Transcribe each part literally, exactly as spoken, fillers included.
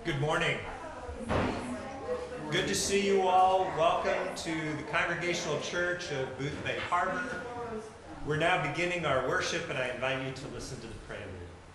Good morning. Good to see you all. Welcome to the Congregational Church of Boothbay Harbor. We're now beginning our worship, and I invite you to listen to the prelude.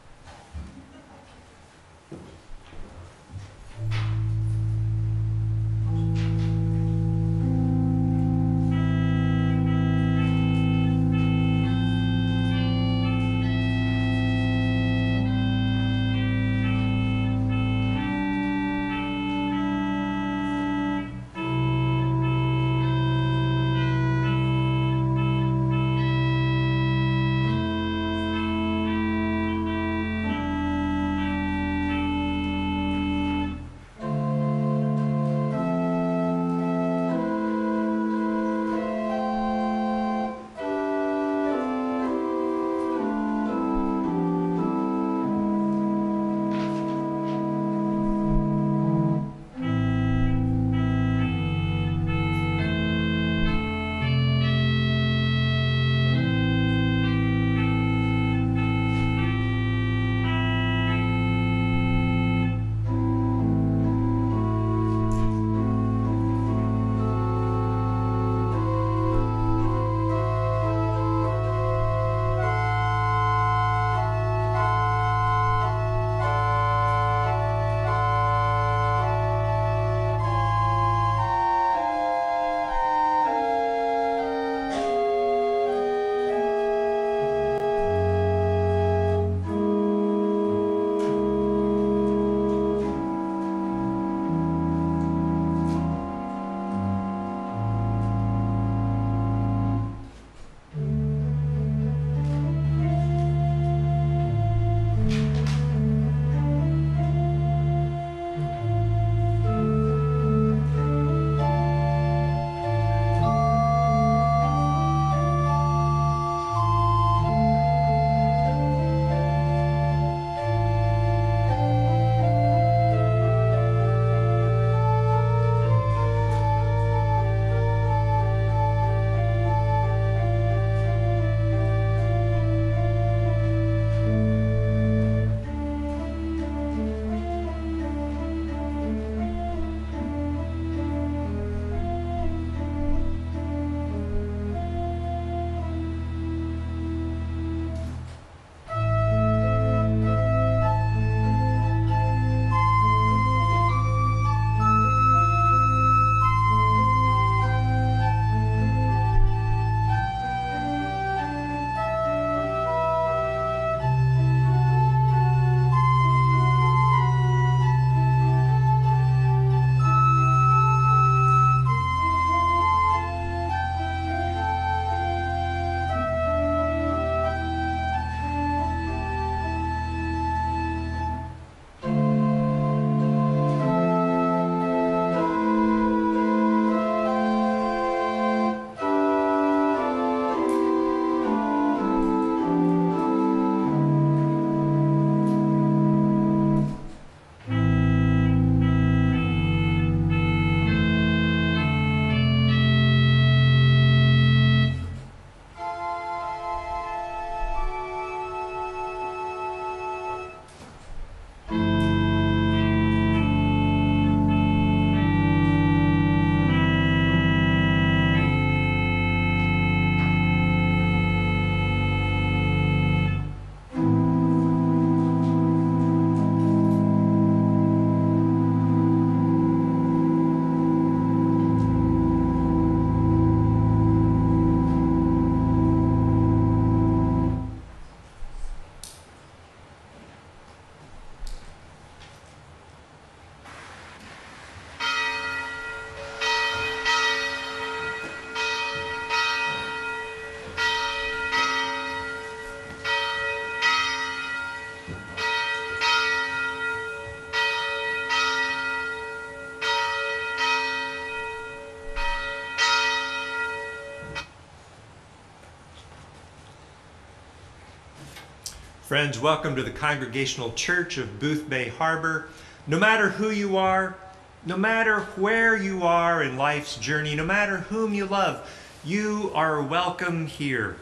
Friends, welcome to the Congregational Church of Boothbay Harbor. No matter who you are, no matter where you are in life's journey, no matter whom you love, you are welcome here.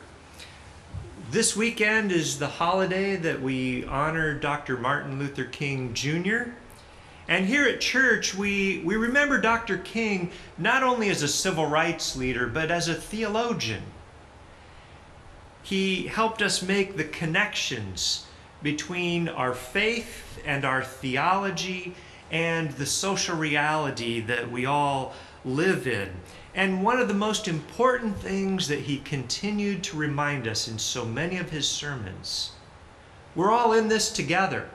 This weekend is the holiday that we honor Doctor Martin Luther King Junior And here at church, we, we remember Doctor King not only as a civil rights leader, but as a theologian. He helped us make the connections between our faith and our theology and the social reality that we all live in. And one of the most important things that he continued to remind us in so many of his sermons, we're all in this together.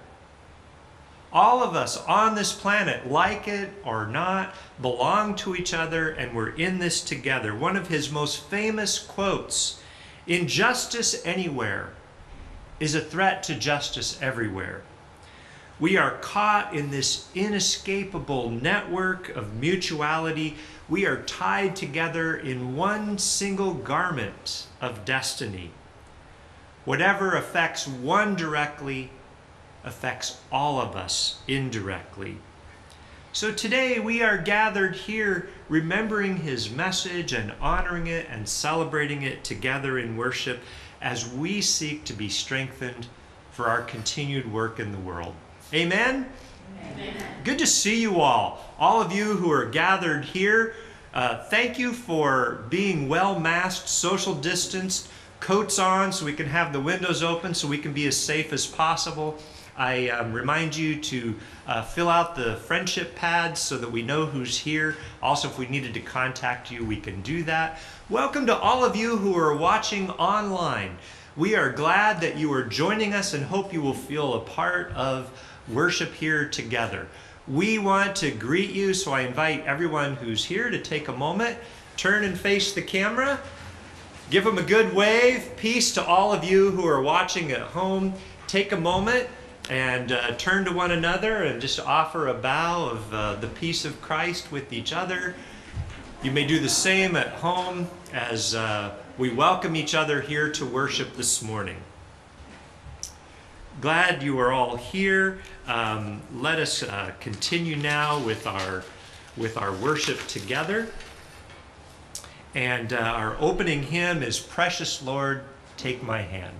All of us on this planet, like it or not, belong to each other, and we're in this together. One of his most famous quotes, "Injustice anywhere is a threat to justice everywhere." We are caught in this inescapable network of mutuality. We are tied together in one single garment of destiny. Whatever affects one directly affects all of us indirectly. So today we are gathered here remembering his message and honoring it and celebrating it together in worship as we seek to be strengthened for our continued work in the world. Amen? Amen. Good to see you all. All of you who are gathered here, uh, thank you for being well masked, social distanced, coats on so we can have the windows open so we can be as safe as possible. I um, remind you to uh, fill out the friendship pads so that we know who's here. Also, if we needed to contact you, we can do that. Welcome to all of you who are watching online. We are glad that you are joining us and hope you will feel a part of worship here together. We want to greet you, so I invite everyone who's here to take a moment, turn and face the camera, give them a good wave. Peace to all of you who are watching at home. Take a moment and uh, turn to one another and just offer a bow of uh, the peace of Christ with each other. You may do the same at home as uh, we welcome each other here to worship this morning. Glad you are all here. Um, let us uh, continue now with our, with our worship together. And uh, our opening hymn is "Precious Lord, Take My Hand."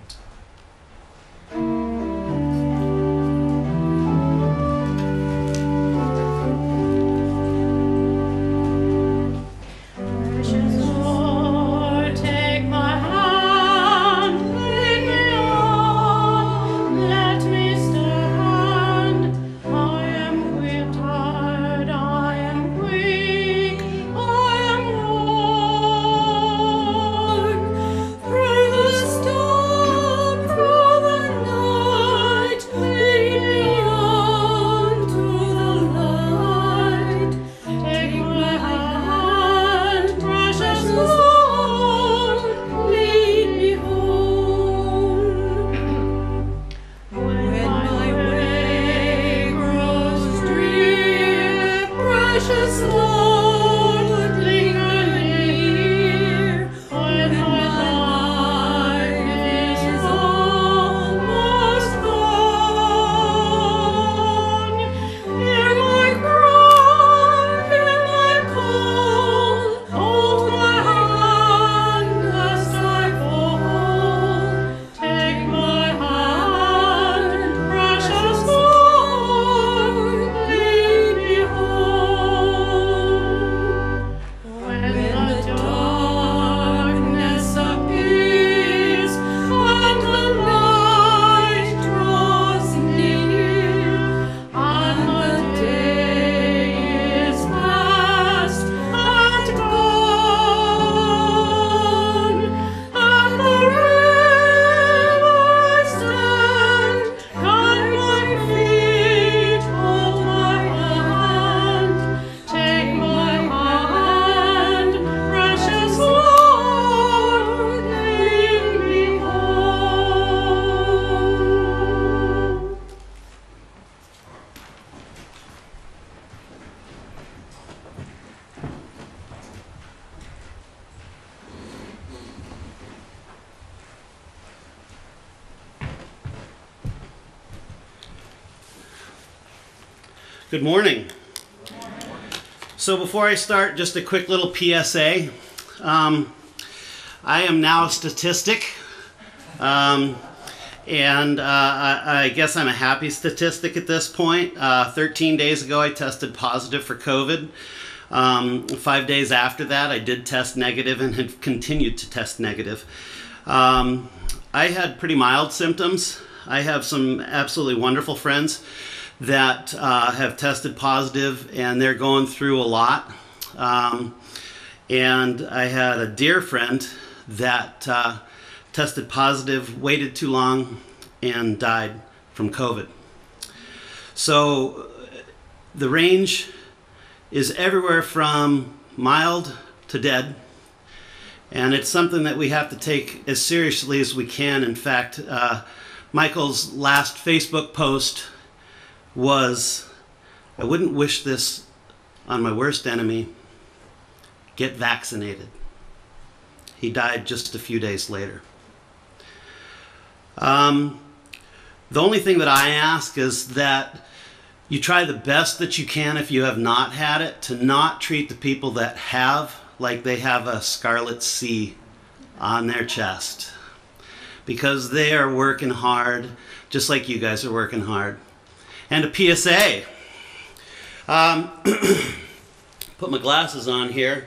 Good morning. So before I start, just a quick little P S A. Um, I am now a statistic, um, And uh, I, I guess I'm a happy statistic at this point. Uh, thirteen days ago, I tested positive for COVID. Um, five days after that, I did test negative and have continued to test negative. Um, I had pretty mild symptoms. I have some absolutely wonderful friends that uh, have tested positive, and they're going through a lot. Um, and I had a dear friend that uh, tested positive, waited too long, and died from COVID. So the range is everywhere from mild to dead, and it's something that we have to take as seriously as we can. In fact, uh, Michael's last Facebook post was, "I wouldn't wish this on my worst enemy. Get vaccinated." He died just a few days later. Um, the only thing that I ask is that you try the best that you can, if you have not had it, to not treat the people that have like they have a scarlet C on their chest, because they are working hard, just like you guys are working hard. And a P S A. Um, put my glasses on here.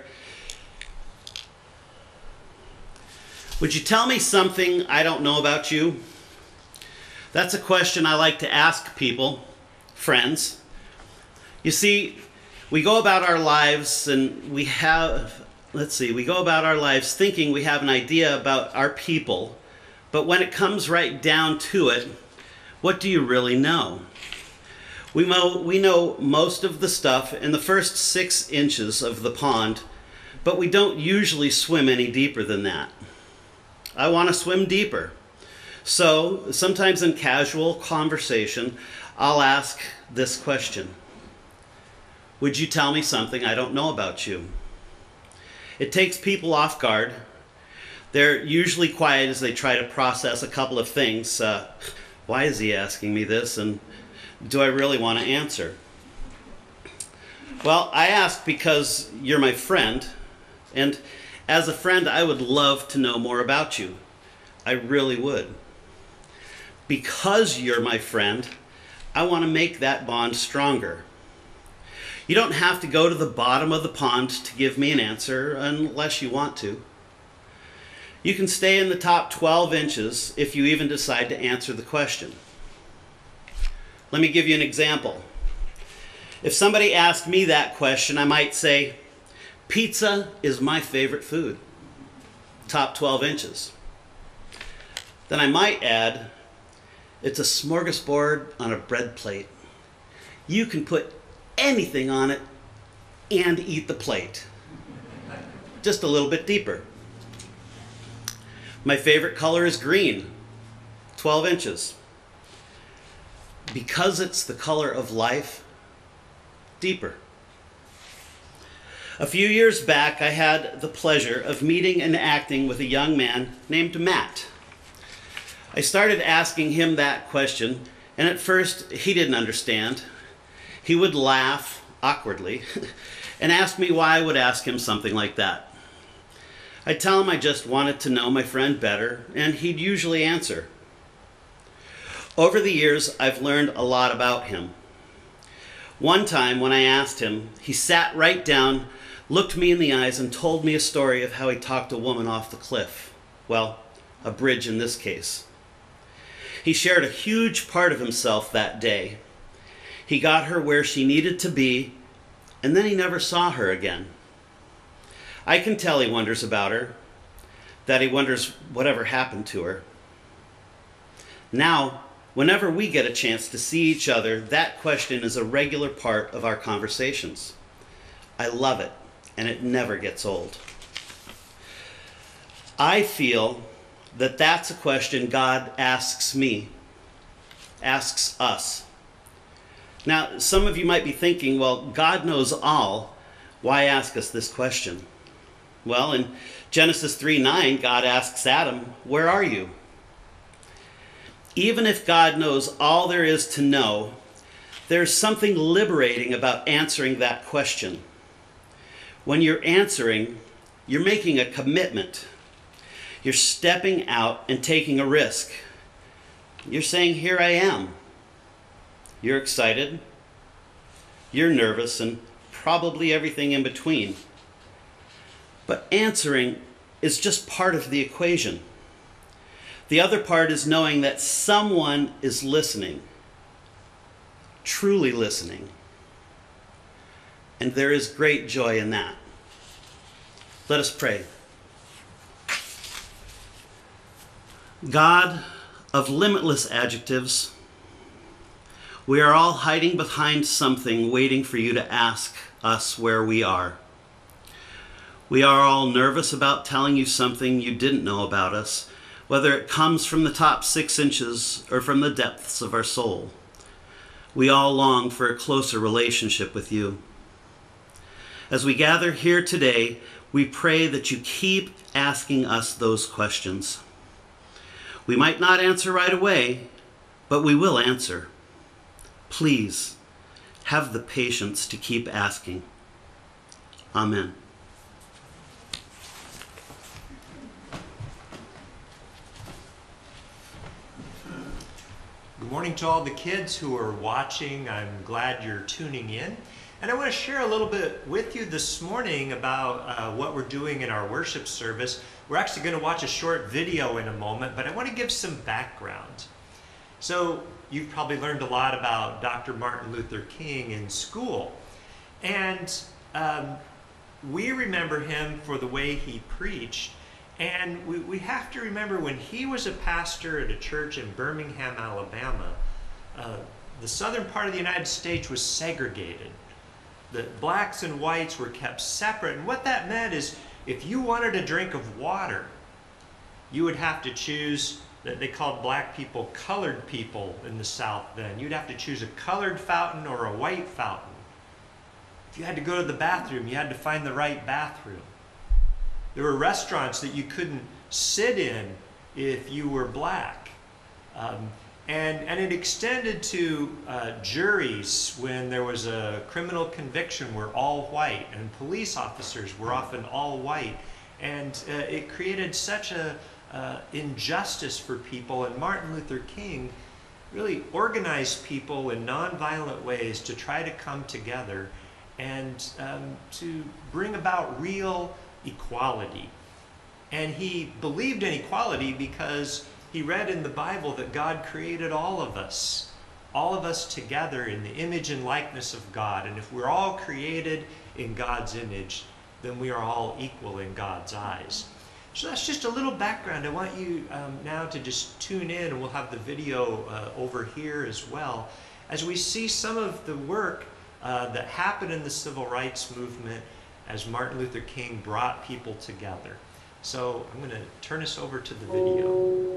Would you tell me something I don't know about you? That's a question I like to ask people, friends. You see, we go about our lives and we have, let's see, we go about our lives thinking we have an idea about our people, but when it comes right down to it, what do you really know? We know, we know most of the stuff in the first six inches of the pond, but we don't usually swim any deeper than that. I want to swim deeper. So sometimes in casual conversation, I'll ask this question: would you tell me something I don't know about you? It takes people off guard. They're usually quiet as they try to process a couple of things. Uh, why is he asking me this? And do I really want to answer? Well, I ask because you're my friend, and as a friend, I would love to know more about you. I really would. Because you're my friend, I want to make that bond stronger. You don't have to go to the bottom of the pond to give me an answer unless you want to. You can stay in the top twelve inches if you even decide to answer the question. Let me give you an example. If somebody asked me that question, I might say, pizza is my favorite food. Top twelve inches. Then I might add, it's a smorgasbord on a bread plate. You can put anything on it and eat the plate. Just a little bit deeper. My favorite color is green. twelve inches. Because it's the color of life, deeper. A few years back, I had the pleasure of meeting and acting with a young man named Matt. I started asking him that question, and at first he didn't understand. He would laugh awkwardly and ask me why I would ask him something like that. I'd tell him I just wanted to know my friend better, and he'd usually answer. Over the years, I've learned a lot about him. One time when I asked him, he sat right down, looked me in the eyes, and told me a story of how he talked a woman off the cliff. Well, a bridge in this case. He shared a huge part of himself that day. He got her where she needed to be, and then he never saw her again. I can tell he wonders about her, that he wonders whatever happened to her. Now, whenever we get a chance to see each other, that question is a regular part of our conversations. I love it, and it never gets old. I feel that that's a question God asks me, asks us. Now, some of you might be thinking, well, God knows all. Why ask us this question? Well, in Genesis three nine, God asks Adam, where are you? Even if God knows all there is to know, there's something liberating about answering that question. When you're answering, you're making a commitment. You're stepping out and taking a risk. You're saying, here I am. You're excited. You're nervous, and probably everything in between. But answering is just part of the equation. The other part is knowing that someone is listening, truly listening. And there is great joy in that. Let us pray. God of limitless adjectives, we are all hiding behind something, waiting for you to ask us where we are. We are all nervous about telling you something you didn't know about us, whether it comes from the top six inches or from the depths of our soul. We all long for a closer relationship with you. As we gather here today, we pray that you keep asking us those questions. We might not answer right away, but we will answer. Please, have the patience to keep asking. Amen. Good morning to all the kids who are watching. I'm glad you're tuning in. And I want to share a little bit with you this morning about uh, what we're doing in our worship service. We're actually going to watch a short video in a moment, but I want to give some background. So you've probably learned a lot about Doctor Martin Luther King in school. And um, we remember him for the way he preached. And we, we have to remember when he was a pastor at a church in Birmingham, Alabama, uh, the southern part of the United States was segregated. The blacks and whites were kept separate. And what that meant is if you wanted a drink of water, you would have to choose, that they called black people colored people in the South then. You'd have to choose a colored fountain or a white fountain. If you had to go to the bathroom, you had to find the right bathroom. There were restaurants that you couldn't sit in if you were black. Um, and, and it extended to uh, juries when there was a criminal conviction were all white, and police officers were often all white. And uh, it created such a uh, injustice for people, and Martin Luther King really organized people in nonviolent ways to try to come together and um, to bring about real equality. And he believed in equality because he read in the Bible that God created all of us, all of us together in the image and likeness of God. And if we're all created in God's image, then we are all equal in God's eyes. So that's just a little background. I want you um, now to just tune in, and we'll have the video uh, over here as well, as we see some of the work uh, that happened in the civil rights movement as Martin Luther King brought people together. So I'm going to turn us over to the video.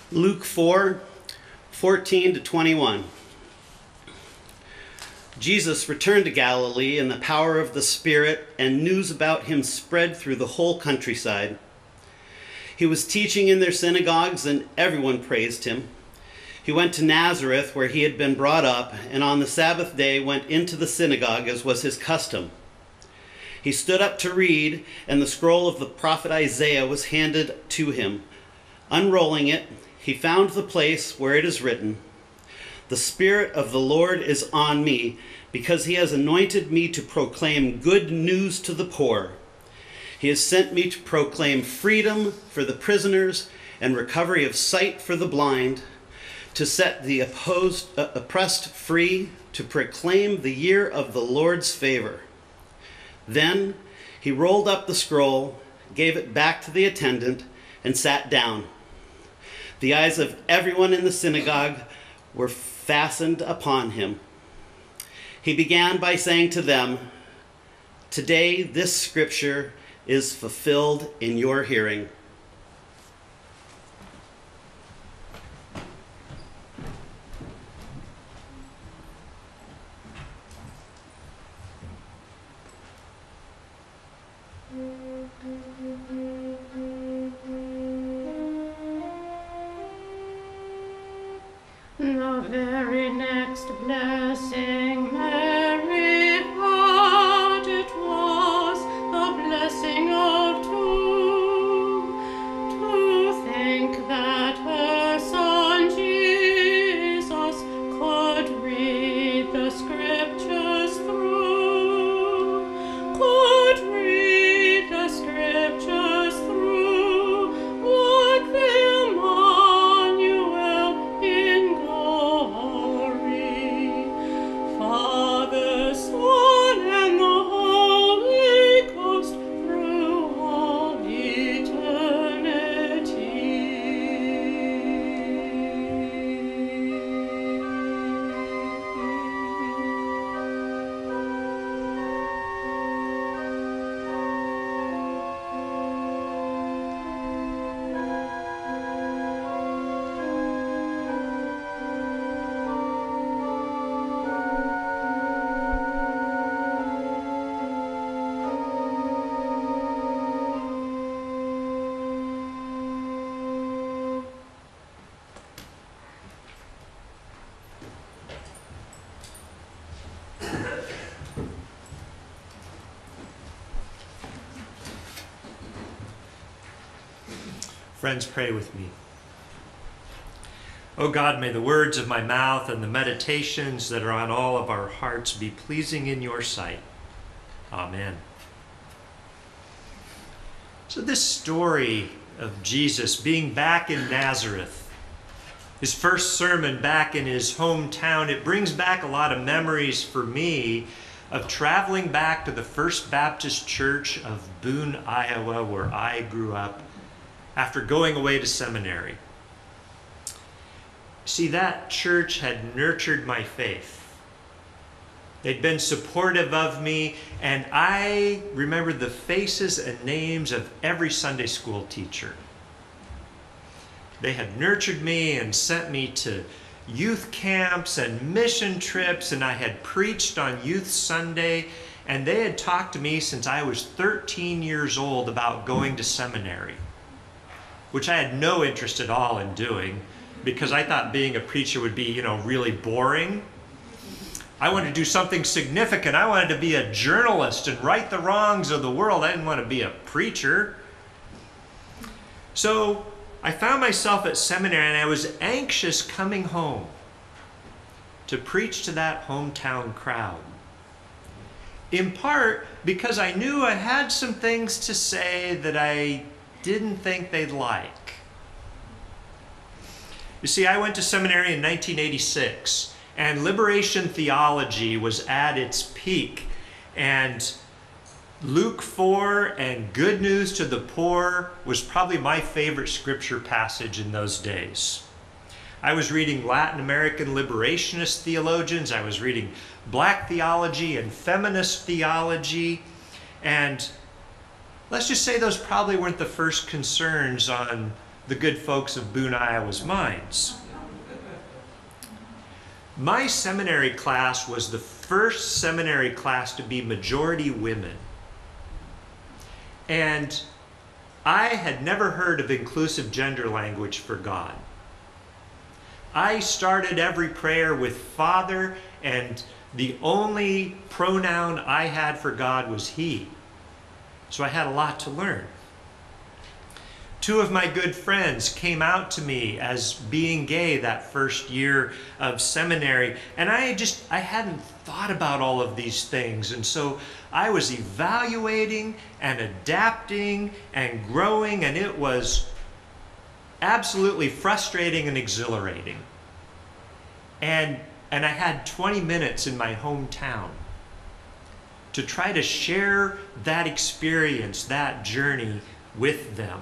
Luke four, fourteen to twenty-one. Jesus returned to Galilee in the power of the Spirit, and news about him spread through the whole countryside. He was teaching in their synagogues, and everyone praised him. He went to Nazareth, where he had been brought up, and on the Sabbath day went into the synagogue, as was his custom. He stood up to read, and the scroll of the prophet Isaiah was handed to him. Unrolling it, he found the place where it is written, "The Spirit of the Lord is on me, because he has anointed me to proclaim good news to the poor. He has sent me to proclaim freedom for the prisoners and recovery of sight for the blind, to set the opposed, uh, oppressed free, to proclaim the year of the Lord's favor." Then he rolled up the scroll, gave it back to the attendant, and sat down. The eyes of everyone in the synagogue were fastened upon him. He began by saying to them, "Today this scripture is fulfilled in your hearing." The very next blessing Mary had, it was the blessing of two. To think that her son Jesus could read the scriptures through, could read the scriptures through, like the Emmanuel in glory. Father, Son, and the Holy Ghost through all Friends, pray with me. O God, may the words of my mouth and the meditations that are on all of our hearts be pleasing in your sight. Amen. So this story of Jesus being back in Nazareth, his first sermon back in his hometown, it brings back a lot of memories for me of traveling back to the First Baptist Church of Boone, Iowa, where I grew up, after going away to seminary. See, that church had nurtured my faith. They'd been supportive of me, and I remembered the faces and names of every Sunday school teacher. They had nurtured me and sent me to youth camps and mission trips, and I had preached on Youth Sunday, and they had talked to me since I was thirteen years old about going to seminary, which I had no interest at all in doing, because I thought being a preacher would be, you know, really boring. I wanted to do something significant. I wanted to be a journalist and right the wrongs of the world. I didn't want to be a preacher. So I found myself at seminary, and I was anxious coming home to preach to that hometown crowd. In part because I knew I had some things to say that I didn't think they'd like. You see, I went to seminary in nineteen eighty-six, and liberation theology was at its peak, and Luke four and good news to the poor was probably my favorite scripture passage in those days. I was reading Latin American liberationist theologians, I was reading black theology and feminist theology, and let's just say those probably weren't the first concerns on the good folks of Boone, Iowa's minds. My seminary class was the first seminary class to be majority women. And I had never heard of inclusive gender language for God. I started every prayer with Father, and the only pronoun I had for God was He. So I had a lot to learn. Two of my good friends came out to me as being gay that first year of seminary, and I just, I hadn't thought about all of these things, and so I was evaluating and adapting and growing, and it was absolutely frustrating and exhilarating. And, and I had twenty minutes in my hometown to try to share that experience, that journey with them.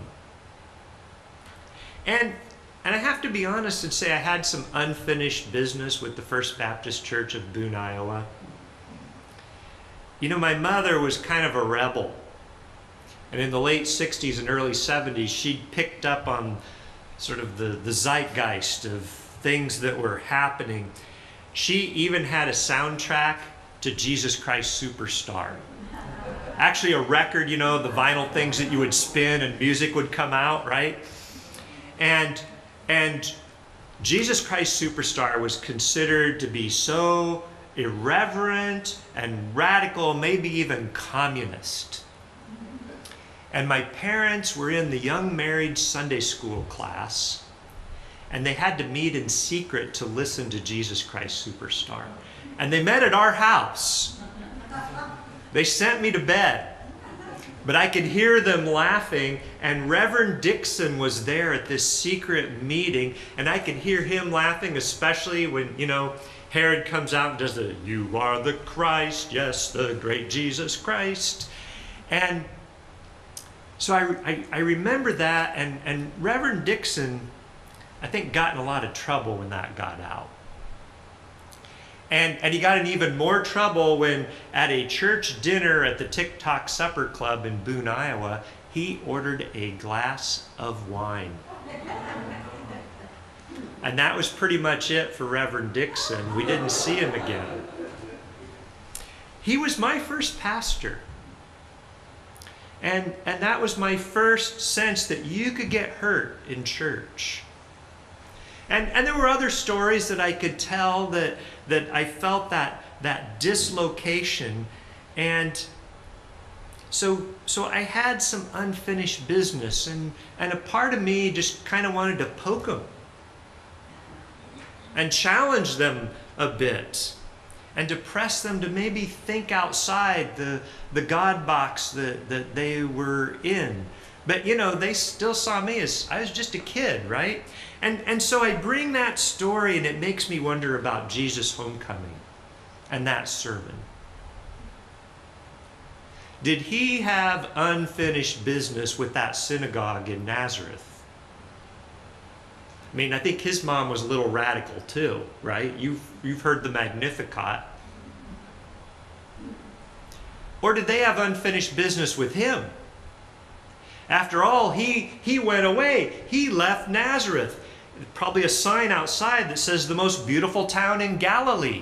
And, and I have to be honest and say I had some unfinished business with the First Baptist Church of Boone, Iowa. You know, my mother was kind of a rebel. And in the late sixties and early seventies, she picked up on sort of the, the zeitgeist of things that were happening. She even had a soundtrack to Jesus Christ Superstar. Actually a record, you know, the vinyl things that you would spin and music would come out, right? And, and Jesus Christ Superstar was considered to be so irreverent and radical, maybe even communist. And my parents were in the young married Sunday school class, and they had to meet in secret to listen to Jesus Christ Superstar. And they met at our house. They sent me to bed. But I could hear them laughing, and Reverend Dixon was there at this secret meeting, and I could hear him laughing, especially when, you know, Herod comes out and does the, "You are the Christ, yes, the great Jesus Christ." And so I, I, I remember that, and, and Reverend Dixon, I think, got in a lot of trouble when that got out. And, and he got in even more trouble when at a church dinner at the TikTok Supper Club in Boone, Iowa, he ordered a glass of wine. And that was pretty much it for Reverend Dixon. We didn't see him again. He was my first pastor. And, and that was my first sense that you could get hurt in church. And, and there were other stories that I could tell that, that I felt that, that dislocation. And so, so I had some unfinished business, and, and a part of me just kind of wanted to poke them and challenge them a bit and to press them to maybe think outside the, the God box that, that they were in. But, you know, they still saw me as, I was just a kid, right? And, and so I bring that story, and it makes me wonder about Jesus' homecoming and that sermon. Did he have unfinished business with that synagogue in Nazareth? I mean, I think his mom was a little radical too, right? You've, you've heard the Magnificat. Or did they have unfinished business with him? After all, he, he went away. He left Nazareth. Probably a sign outside that says the most beautiful town in Galilee.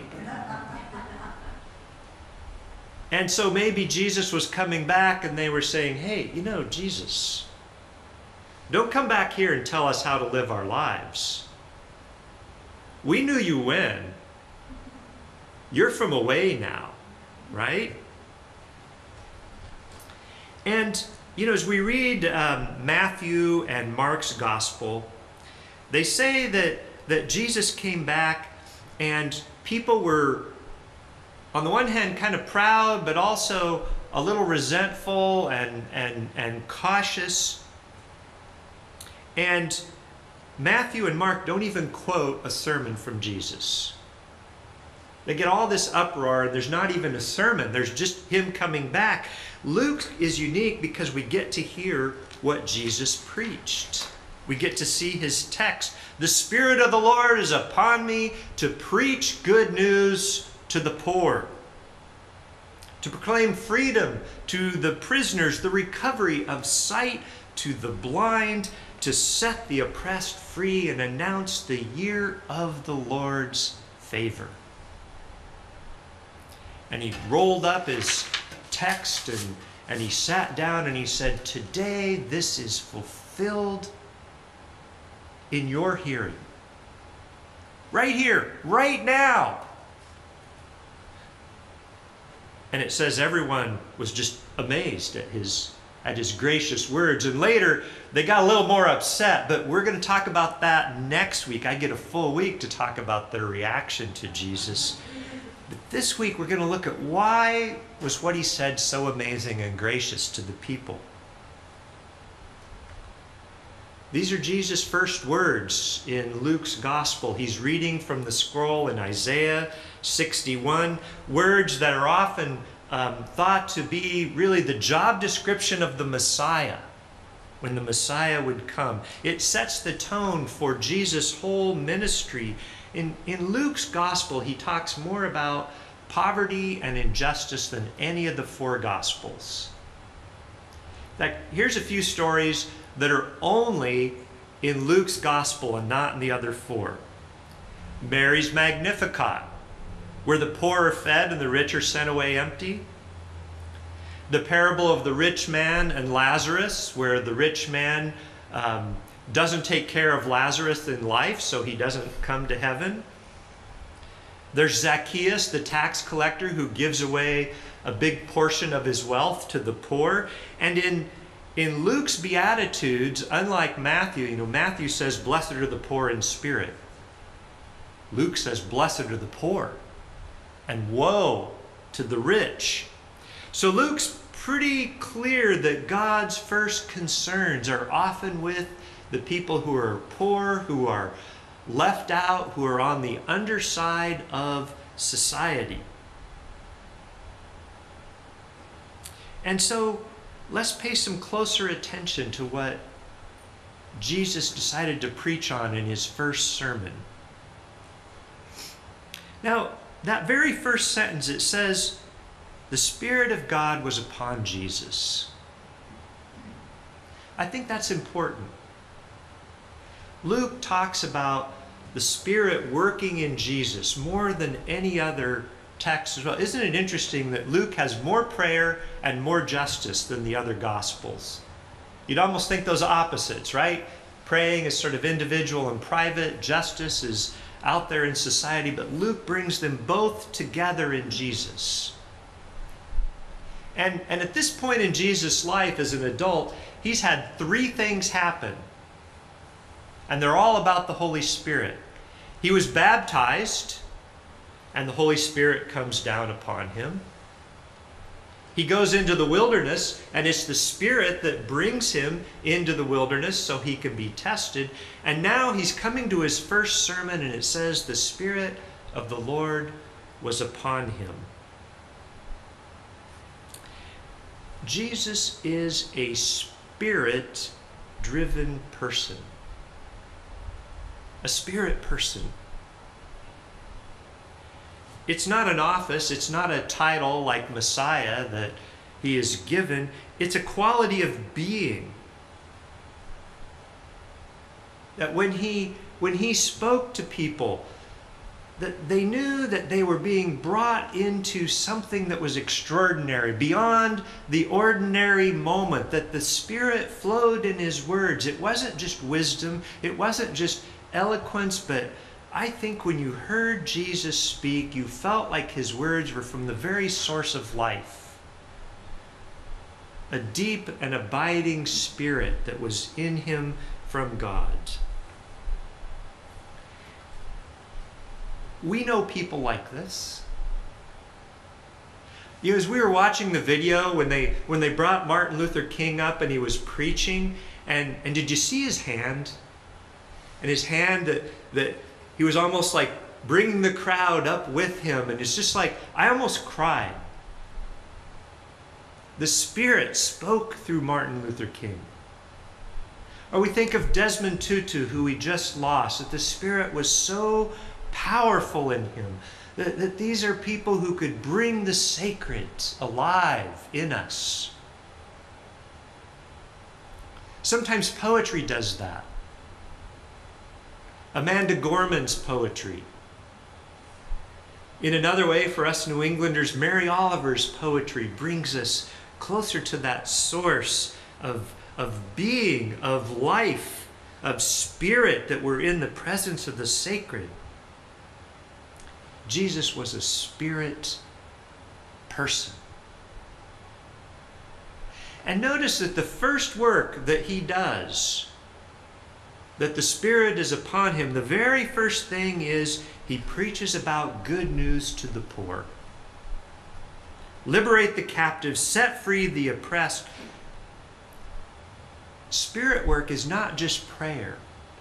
And so maybe Jesus was coming back, and they were saying, "Hey, you know, Jesus, don't come back here and tell us how to live our lives. We knew you when. You're from away now, right?" And, you know, as we read um, Matthew and Mark's gospel, they say that, that Jesus came back, and people were, on the one hand, kind of proud, but also a little resentful and, and, and cautious. And Matthew and Mark don't even quote a sermon from Jesus. They get all this uproar, and there's not even a sermon. There's just him coming back. Luke is unique because we get to hear what Jesus preached. We get to see his text. "The Spirit of the Lord is upon me to preach good news to the poor, to proclaim freedom to the prisoners, the recovery of sight to the blind, to set the oppressed free, and announce the year of the Lord's favor. And he rolled up his text and, and he sat down and he said, today this is fulfilled in your hearing. Right here, right now. And it says everyone was just amazed at his at his gracious words. And later, they got a little more upset, but we're going to talk about that next week. I get a full week to talk about their reaction to Jesus. But this week, we're going to look at why was what he said so amazing and gracious to the people. These are Jesus' first words in Luke's gospel. He's reading from the scroll in Isaiah sixty-one, words that are often um, thought to be really the job description of the Messiah, when the Messiah would come. It sets the tone for Jesus' whole ministry. In, in Luke's gospel, he talks more about poverty and injustice than any of the four gospels. In fact, here's a few stories that are only in Luke's gospel and not in the other four. Mary's Magnificat, where the poor are fed and the rich are sent away empty. The parable of the rich man and Lazarus, where the rich man um, doesn't take care of Lazarus in life, so he doesn't come to heaven. There's Zacchaeus, the tax collector, who gives away a big portion of his wealth to the poor. And in In Luke's Beatitudes, unlike Matthew, you know, Matthew says, blessed are the poor in spirit. Luke says, blessed are the poor, and woe to the rich. So Luke's pretty clear that God's first concerns are often with the people who are poor, who are left out, who are on the underside of society. And so, let's pay some closer attention to what Jesus decided to preach on in his first sermon. Now, that very first sentence, it says, the Spirit of God was upon Jesus. I think that's important. Luke talks about the Spirit working in Jesus more than any other text as well. Isn't it interesting that Luke has more prayer and more justice than the other Gospels? You'd almost think those are opposites, right? Praying is sort of individual and private. Justice is out there in society. But Luke brings them both together in Jesus. And, and at this point in Jesus' life as an adult, he's had three things happen. And they're all about the Holy Spirit. He was baptized, and the Holy Spirit comes down upon him. He goes into the wilderness, and it's the Spirit that brings him into the wilderness so he can be tested. And now he's coming to his first sermon, and it says, the Spirit of the Lord was upon him. Jesus is a Spirit-driven person. A Spirit person. It's not an office, it's not a title like Messiah that he is given. It's a quality of being. That when he, when he spoke to people, that they knew that they were being brought into something that was extraordinary, beyond the ordinary moment, that the Spirit flowed in his words. It wasn't just wisdom, it wasn't just eloquence, but I think when you heard Jesus speak, you felt like his words were from the very source of life. A deep and abiding spirit that was in him from God. We know people like this. You know, as we were watching the video when they when they brought Martin Luther King up and he was preaching, and, and did you see his hand? And his hand that that he was almost like bringing the crowd up with him. And it's just like, I almost cried. The Spirit spoke through Martin Luther King. Or we think of Desmond Tutu, who we just lost, that the Spirit was so powerful in him. That, that these are people who could bring the sacred alive in us. Sometimes poetry does that. Amanda Gorman's poetry. In another way, for us New Englanders, Mary Oliver's poetry brings us closer to that source of, of being, of life, of spirit, that we're in the presence of the sacred. Jesus was a spirit person. And notice that the first work that he does, that the Spirit is upon him, the very first thing is he preaches about good news to the poor. Liberate the captives, set free the oppressed. Spirit work is not just prayer.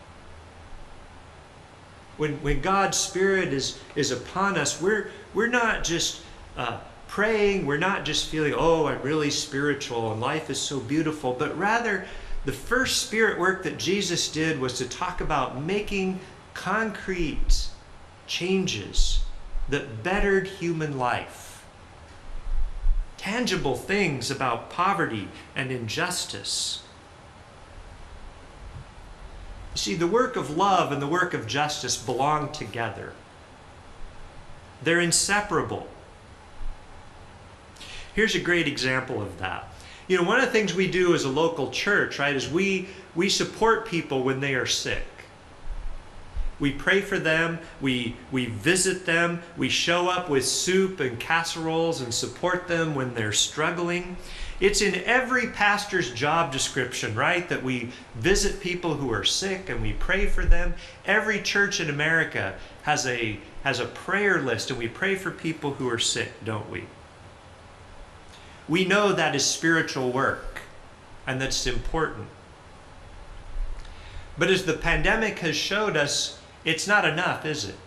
When, when God's Spirit is, is upon us, we're, we're not just uh, praying, we're not just feeling, oh, I'm really spiritual and life is so beautiful, but rather the first Spirit work that Jesus did was to talk about making concrete changes that bettered human life. Tangible things about poverty and injustice. You see, the work of love and the work of justice belong together. They're inseparable. Here's a great example of that. You know, one of the things we do as a local church, right, is we, we support people when they are sick. We pray for them, we, we visit them, we show up with soup and casseroles and support them when they're struggling. It's in every pastor's job description, right, that we visit people who are sick and we pray for them. Every church in America has a, has a prayer list, and we pray for people who are sick, don't we? We know that is spiritual work, and that's important. But as the pandemic has showed us, it's not enough, is it?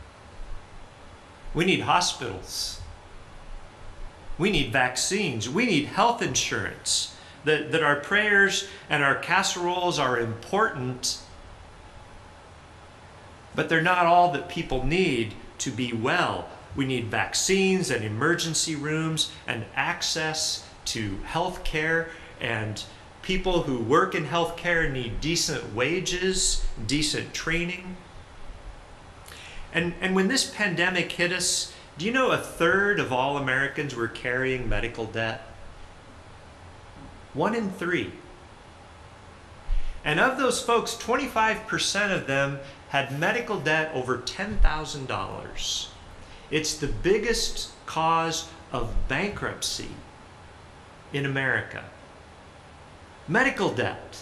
We need hospitals. We need vaccines. We need health insurance. That, that our prayers and our casseroles are important, but they're not all that people need to be well. We need vaccines and emergency rooms and access to health care, and people who work in health care need decent wages, decent training. And, and when this pandemic hit us, do you know a third of all Americans were carrying medical debt? One in three. And of those folks, twenty-five percent of them had medical debt over ten thousand dollars. It's the biggest cause of bankruptcy in America. Medical debt.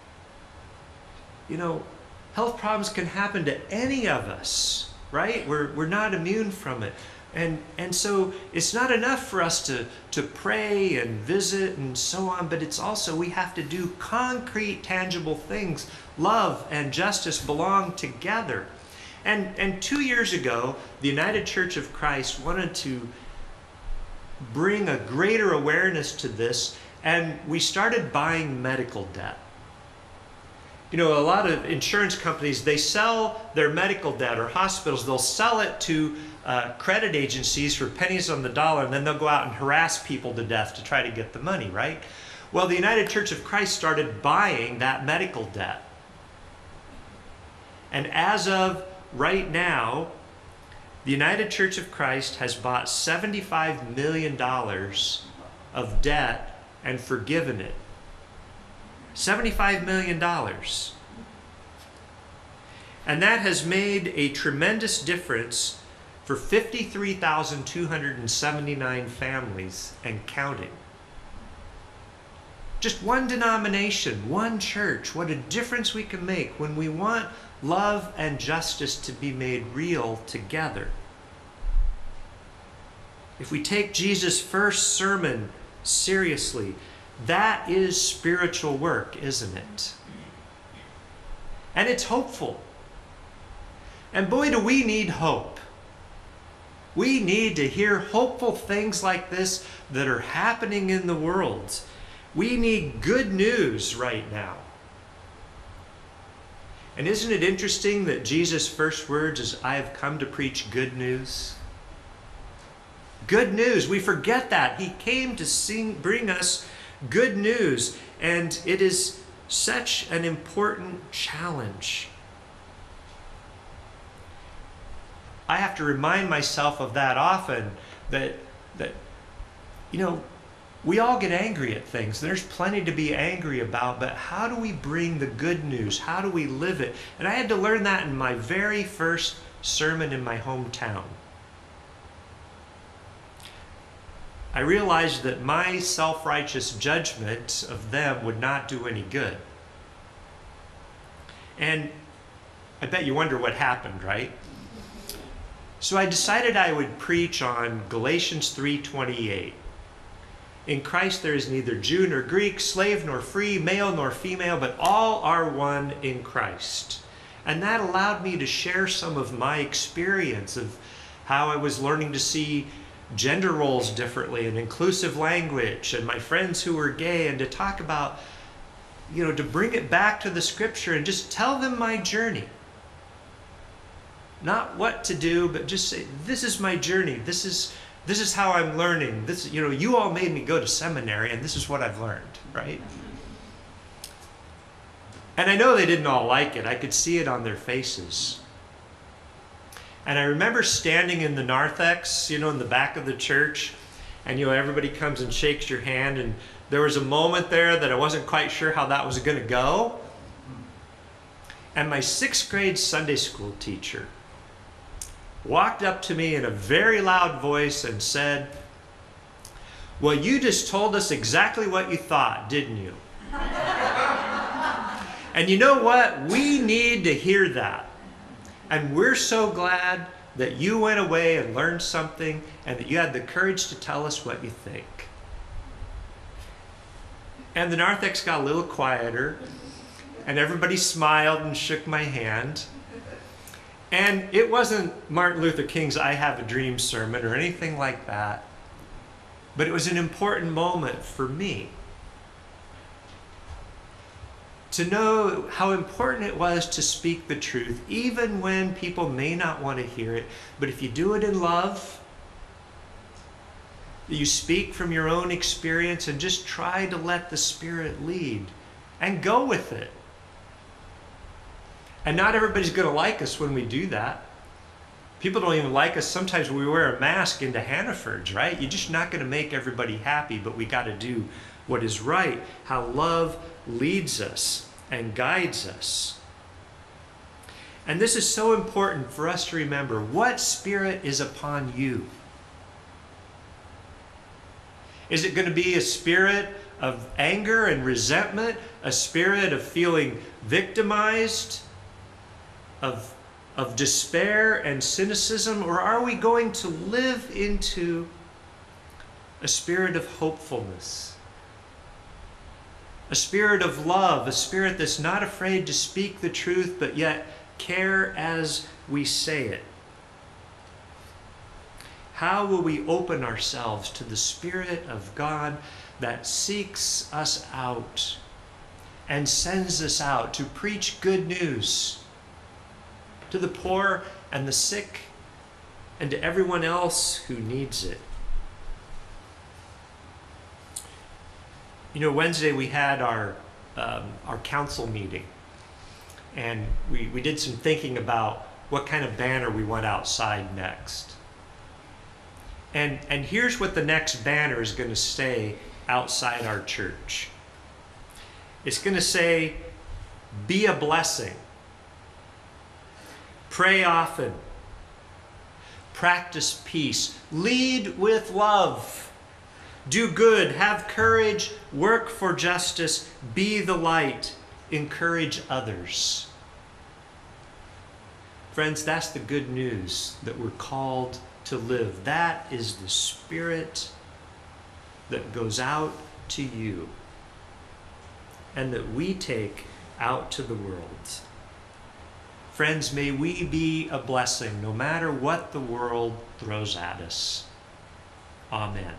You know, health problems can happen to any of us, right? We're, we're not immune from it. And, and so it's not enough for us to, to pray and visit and so on, but it's also we have to do concrete, tangible things. Love and justice belong together. And, and two years ago, the United Church of Christ wanted to bring a greater awareness to this, and we started buying medical debt. You know, a lot of insurance companies, they sell their medical debt, or hospitals, they'll sell it to uh, credit agencies for pennies on the dollar, and then they'll go out and harass people to death to try to get the money, right? Well, the United Church of Christ started buying that medical debt. And as of right now, the United Church of Christ has bought seventy-five million dollars of debt and forgiven it. seventy-five million dollars. And that has made a tremendous difference for fifty-three thousand two hundred seventy-nine families and counting. Just one denomination, one church, what a difference we can make when we want love and justice to be made real together. If we take Jesus' first sermon seriously, that is spiritual work, isn't it? And it's hopeful. And boy, do we need hope. We need to hear hopeful things like this that are happening in the world. We need good news right now. And isn't it interesting that Jesus' first words is, I have come to preach good news? Good news. We forget that. He came to sing, bring us good news. And it is Such an important challenge. I have to remind myself of that often, that, that you know, we all get angry at things. There's plenty to be angry about, but how do we bring the good news? How do we live it? And I had to learn that in my very first sermon in my hometown. I realized that my self-righteous judgment of them would not do any good. And I bet you wonder what happened, right? So I decided I would preach on Galatians three twenty-eight. In Christ there is neither Jew nor Greek, slave nor free, male nor female, but all are one in Christ. And that allowed me to share some of my experience of how I was learning to see gender roles differently and inclusive language and my friends who were gay, and to talk about, you know, to bring it back to the scripture and just tell them my journey. Not what to do, but just say, this is my journey. This is This is how I'm learning. This, you know, you all made me go to seminary, and this is what I've learned, right? And I know they didn't all like it. I could see it on their faces. And I remember standing in the narthex, you know, in the back of the church, and, you know, everybody comes and shakes your hand, and there was a moment there that I wasn't quite sure how that was going to go. And my sixth grade Sunday school teacher walked up to me in a very loud voice and said, "Well, you just told us exactly what you thought, didn't you?" And you know what? We need to hear that. And we're so glad that you went away and learned something, and that you had the courage to tell us what you think. And the narthex got a little quieter, and everybody smiled and shook my hand. And it wasn't Martin Luther King's I Have a Dream sermon or anything like that, but it was an important moment for me to know how important it was to speak the truth, even when people may not want to hear it. But if you do it in love, you speak from your own experience and just try to let the Spirit lead and go with it. And not everybody's going to like us when we do that. People don't even like us sometimes when we wear a mask into Hannaford's, right? You're just not going to make everybody happy, but we got to do what is right, how love leads us and guides us. And this is so important for us to remember. What spirit is upon you? Is it going to be a spirit of anger and resentment, a spirit of feeling victimized, of, of despair and cynicism, or are we going to live into a spirit of hopefulness, a spirit of love, a spirit that's not afraid to speak the truth but yet care as we say it? How will we open ourselves to the Spirit of God that seeks us out and sends us out to preach good news to the poor and the sick and to everyone else who needs it? You know, Wednesday we had our um, our council meeting, and we, we did some thinking about what kind of banner we want outside next. And, and here's what the next banner is going to say outside our church. It's going to say, "Be a blessing. Pray often. Practice peace. Lead with love. Do good. Have courage. Work for justice. Be the light. Encourage others." Friends, that's the good news that we're called to live. That is the Spirit that goes out to you and that we take out to the world. Friends, may we be a blessing no matter what the world throws at us. Amen.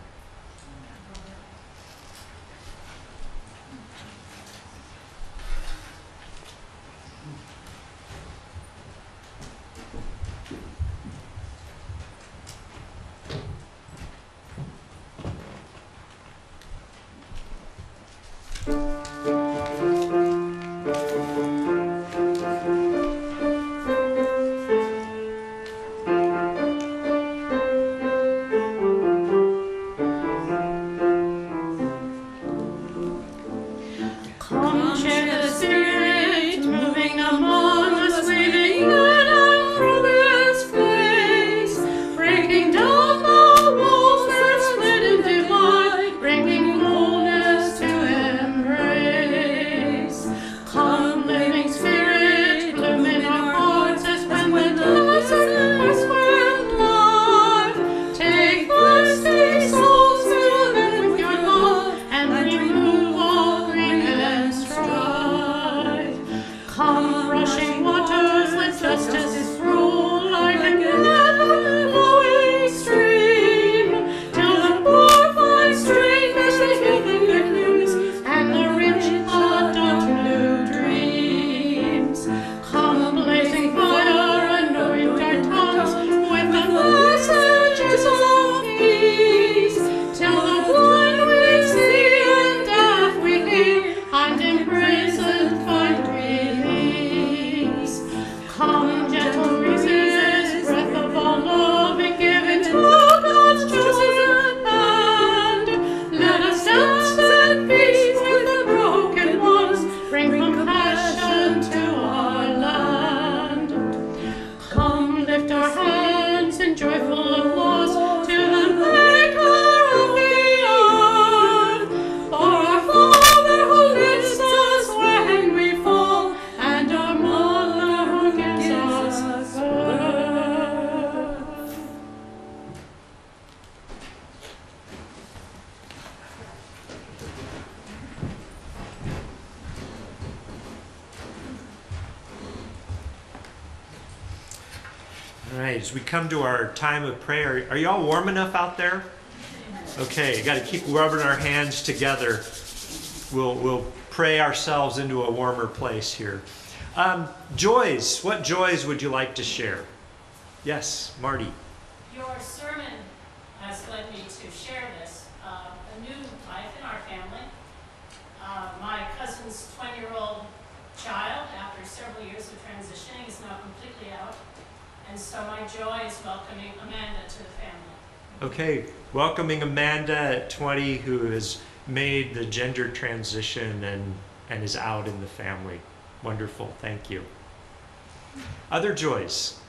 right, as we come to our time of prayer, are you all warm enough out there? Okay, got to keep rubbing our hands together. We'll, we'll pray ourselves into a warmer place here. Um, joys, what joys would you like to share? Yes, Marty. Your sermon has led me to share this. Uh, a new life in our family. Uh, my cousin's twenty-year-old child, after several years of transitioning, is now completely out. And so my joy is welcoming Amanda to the family. Okay, welcoming Amanda at twenty, who has made the gender transition and, and is out in the family. Wonderful, thank you. Other joys?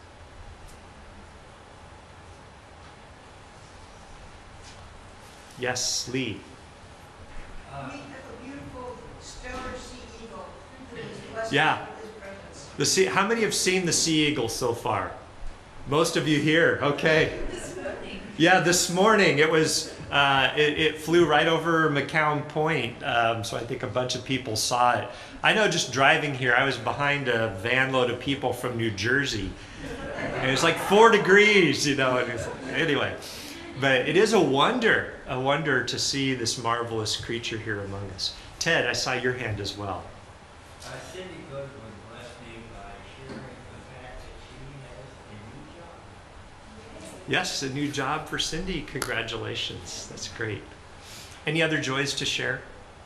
Yes, Lee. Uh, we have a beautiful stellar sea eagle that is blessed Yeah. with his presence. The sea, how many have seen the sea eagle so far? Most of you here, okay. This morning. Yeah, this morning it was, uh, it, it flew right over McCown Point, um, so I think a bunch of people saw it. I know just driving here, I was behind a van load of people from New Jersey, and it was like four degrees, you know, and it's, anyway. But it is a wonder, a wonder to see this marvelous creature here among us. Ted, I saw your hand as well. Uh, Cindy Goodwin blessed me by sharing the fact that she has a new job. Yes, a new job for Cindy. Congratulations. That's great. Any other joys to share?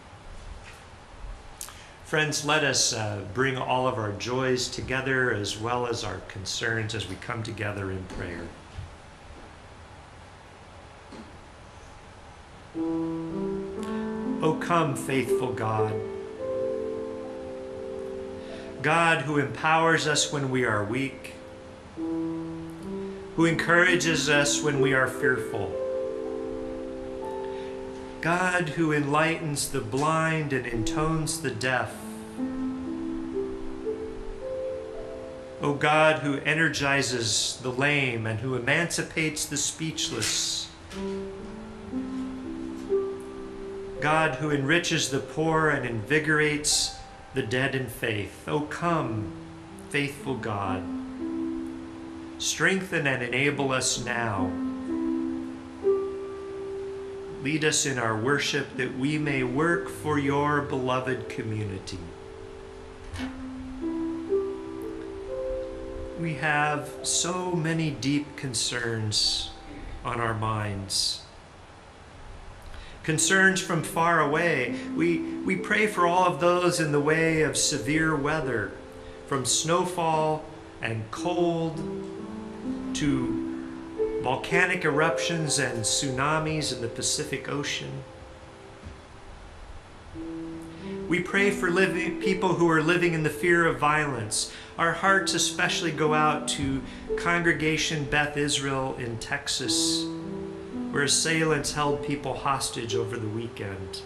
Friends, let us uh, bring all of our joys together as well as our concerns as we come together in prayer. O come, faithful God. God who empowers us when we are weak, who encourages us when we are fearful. God who enlightens the blind and intones the deaf. O God who energizes the lame and who emancipates the speechless. God who enriches the poor and invigorates the dead in faith. O come, faithful God. Strengthen and enable us now. Lead us in our worship that we may work for your beloved community. We have so many deep concerns on our minds. Concerns from far away. We, we pray for all of those in the way of severe weather, from snowfall and cold to volcanic eruptions and tsunamis in the Pacific Ocean. We pray for living, people who are living in the fear of violence. Our hearts especially go out to Congregation Beth Israel in Texas, where assailants held people hostage over the weekend.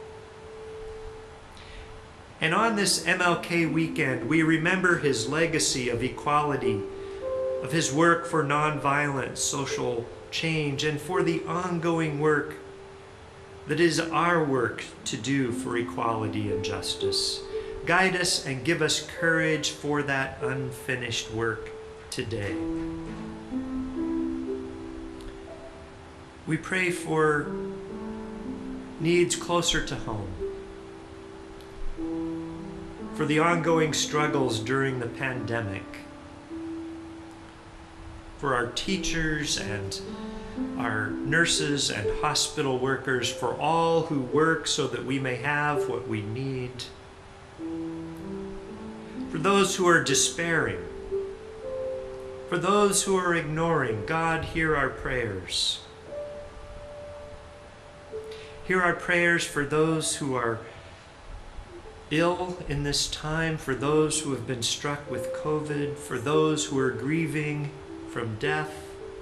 And on this M L K weekend, we remember his legacy of equality, of his work for nonviolent social change, and for the ongoing work that is our work to do for equality and justice. Guide us and give us courage for that unfinished work today. We pray for needs closer to home, for the ongoing struggles during the pandemic, for our teachers and our nurses and hospital workers, for all who work so that we may have what we need, for those who are despairing, for those who are ignoring. God, hear our prayers. Hear our prayers for those who are ill in this time, for those who have been struck with COVID, for those who are grieving from death.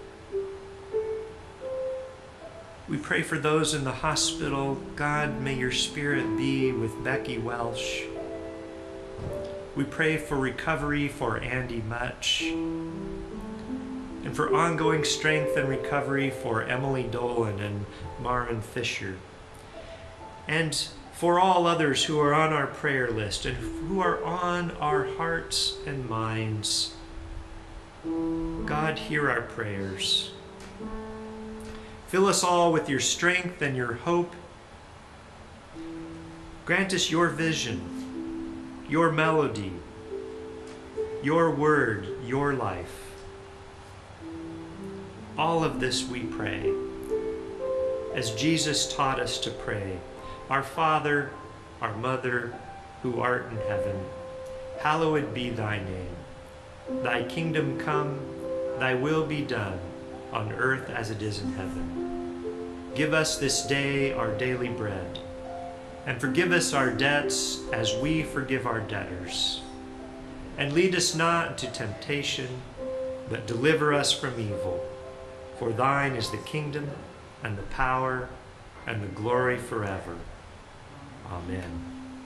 We pray for those in the hospital. God, may your spirit be with Becky Welsh. We pray for recovery for Andy Much, and for ongoing strength and recovery for Emily Dolan and Maren Fisher, and for all others who are on our prayer list and who are on our hearts and minds. God, hear our prayers. Fill us all with your strength and your hope. Grant us your vision, your melody, your word, your life. All of this we pray, as Jesus taught us to pray. Our Father, our Mother, who art in heaven, hallowed be thy name. Thy kingdom come, thy will be done, on earth as it is in heaven. Give us this day our daily bread, and forgive us our debts as we forgive our debtors. And lead us not into temptation, but deliver us from evil. For thine is the kingdom, and the power, and the glory forever. Amen.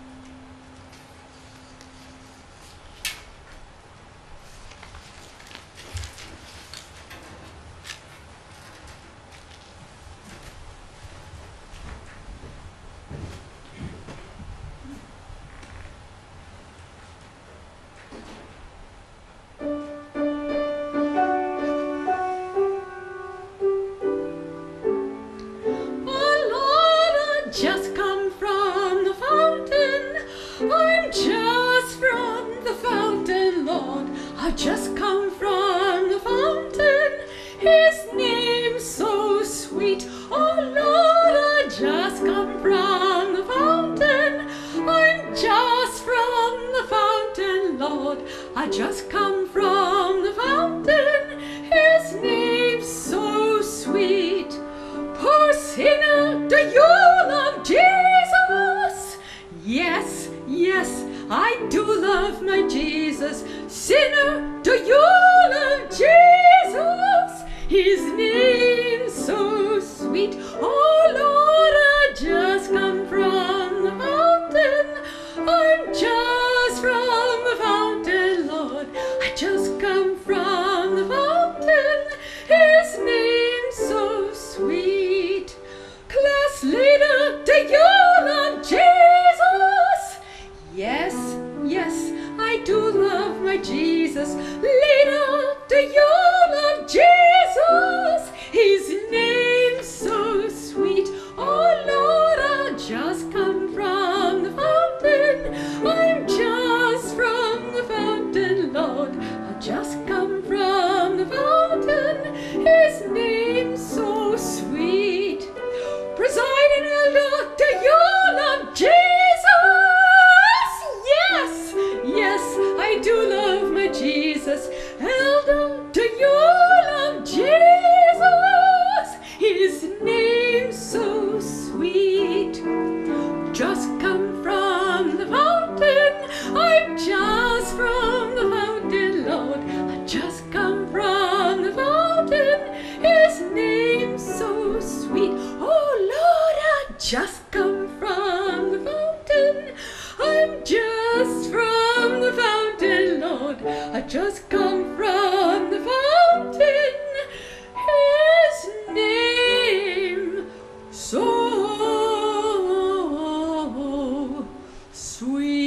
Just come from the fountain, his name so sweet. Oh Lord, I just come from the fountain. I'm just from the fountain, Lord. I just come from the fountain, his name so sweet. Poor sinner, do you love Jesus? Yes, yes, I do love my Jesus. Sinner, do you love Jesus? His name so sweet. Oh Lord, I just come from the fountain. I'm just from the fountain, Lord. I just come from the fountain. His name so sweet. Class leader, do you love Jesus? Yes, yes, I do love my Jesus. Leader, do you love Jesus? His name so sweet. Oh Lord, I just come from the fountain. I'm just from the fountain, Lord. I just come from the fountain. His name so sweet. Presiding elder, do you love Jesus? Yes, yes, I do love my Jesus. Elder, do you love Jesus? His name so sweet. Just come from the fountain. I'm just from the fountain, Lord. I just come from the fountain. His name so sweet. Oh Lord, I just come from the fountain. I'm just from the fountain, Lord. I just come from the fountain. His name so sweet.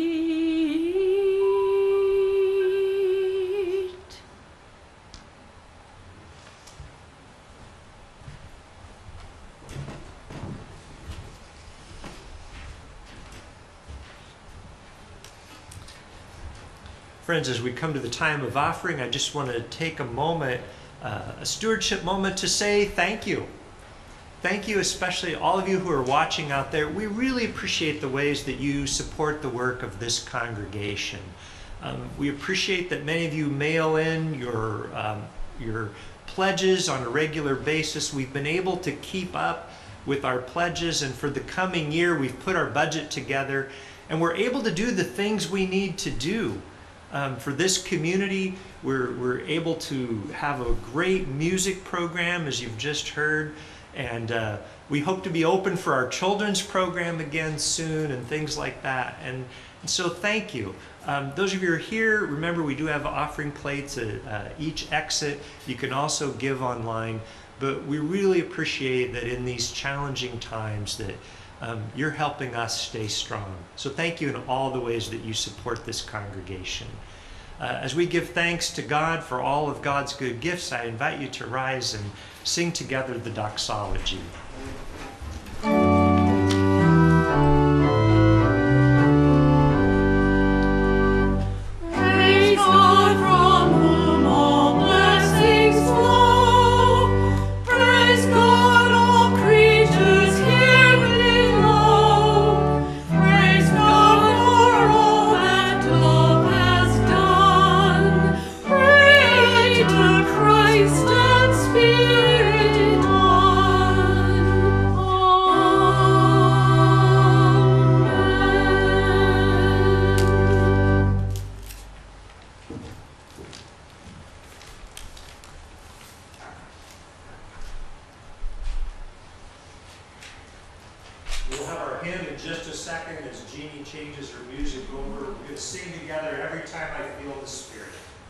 Friends, as we come to the time of offering, I just want to take a moment, uh, a stewardship moment, to say thank you. Thank you, especially all of you who are watching out there. We really appreciate the ways that you support the work of this congregation. Um, we appreciate that many of you mail in your, um, your pledges on a regular basis. We've been able to keep up with our pledges, and for the coming year, we've put our budget together, and we're able to do the things we need to do. Um, for this community, we're, we're able to have a great music program, as you've just heard, and uh, we hope to be open for our children's program again soon and things like that. And, and so thank you. Um, those of you who are here, remember we do have offering plates at uh, each exit. You can also give online, but we really appreciate that in these challenging times that Um, you're helping us stay strong. So thank you in all the ways that you support this congregation. Uh, as we give thanks to God for all of God's good gifts, I invite you to rise and sing together the doxology. Praise God from whom all blessings flow. Praise God, all creatures here below. Praise God for all that love has done. Pray to Christ and Spirit one. Amen. We'll have our hymn in just a second as Jeannie changes her music over. We're going to sing together every time I feel the Spirit.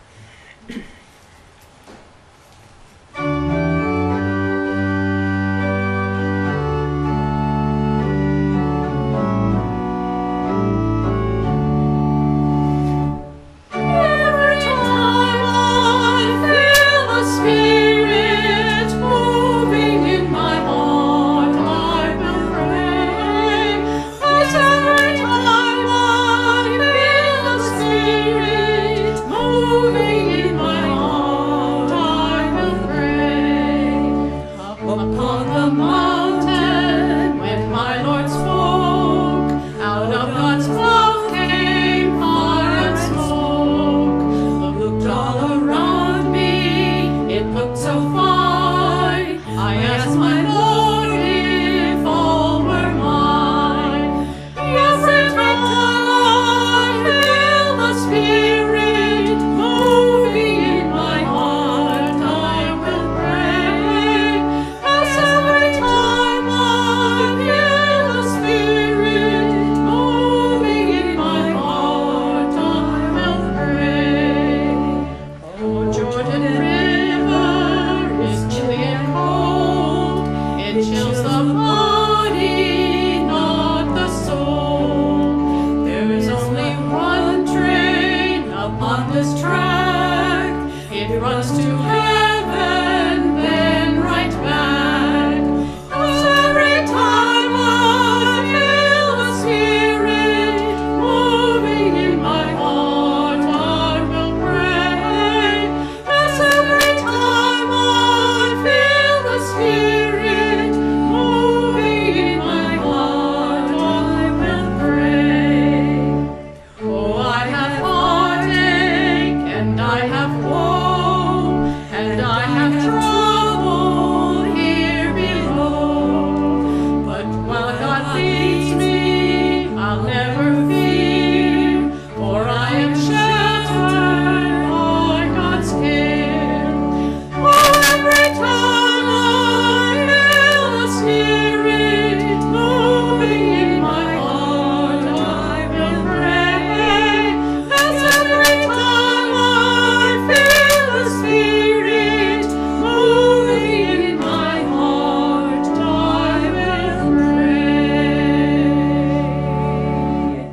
Every time I feel the Spirit moving in my heart, I will pray. Yes, every time I feel the Spirit moving in my heart, I will pray. Upon the mountain, when my Lord spoke, out of God's mouth came fire and smoke. Looked all around me, it looked so fine. I asked my Lord if all were mine. Every time I feel the Spirit moving in my heart, I will pray. Yes, every time I feel the Spirit moving in my heart, I will pray. Oh, Jordan River is chilly and cold. It chills the body, not the soul. There is only one train upon this track. It runs to heaven, then right back. Yes, every time I feel the Spirit moving in my heart, I will pray. Yes, every time I feel the Spirit moving in my heart, I will pray. Oh, I have heartache and I have woe, and I have trouble here below. But while God leads me, I'll never fear, for I am sheltered by God's care. Oh, every time I feel the Spirit moving in my heart, I will pray. Yes, every time I feel the Spirit moving in my heart, I will pray.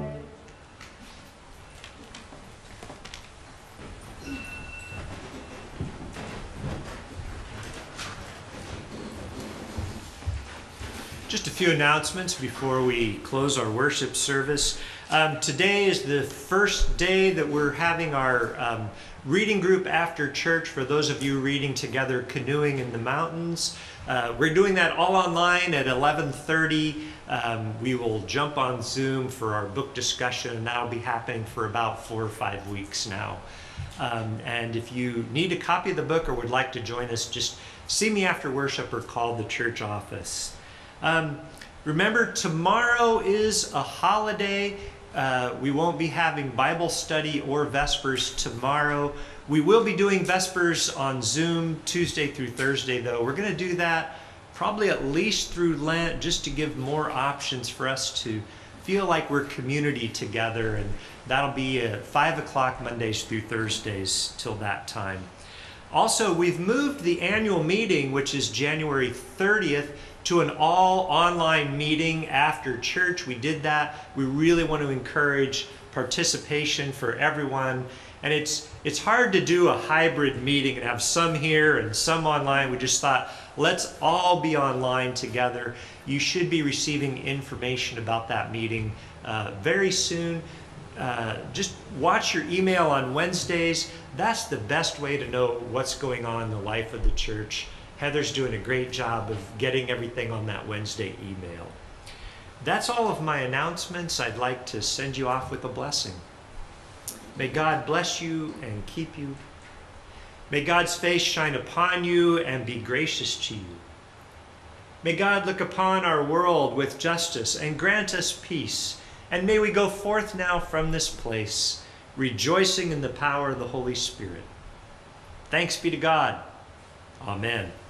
Just a few announcements before we close our worship service. Um, today is the first day that we're having our um, reading group after church for those of you reading together Canoeing in the Mountains. Uh, we're doing that all online at eleven thirty. Um, we will jump on Zoom for our book discussion, and that'll be happening for about four or five weeks now. Um, and if you need a copy of the book or would like to join us, just see me after worship or call the church office. Um, remember, tomorrow is a holiday. Uh, we won't be having Bible study or Vespers tomorrow. We will be doing Vespers on Zoom Tuesday through Thursday, though. We're going to do that probably at least through Lent, just to give more options for us to feel like we're community together. And that'll be at five o'clock Mondays through Thursdays till that time. Also, we've moved the annual meeting, which is January thirtieth, to an all online meeting after church. We did that. We really want to encourage participation for everyone. And it's, it's hard to do a hybrid meeting and have some here and some online. We just thought, let's all be online together. You should be receiving information about that meeting uh, very soon. Uh, just watch your email on Wednesdays. That's the best way to know what's going on in the life of the church. Heather's doing a great job of getting everything on that Wednesday email. That's all of my announcements. I'd like to send you off with a blessing. May God bless you and keep you. May God's face shine upon you and be gracious to you. May God look upon our world with justice and grant us peace. And may we go forth now from this place, rejoicing in the power of the Holy Spirit. Thanks be to God. Amen.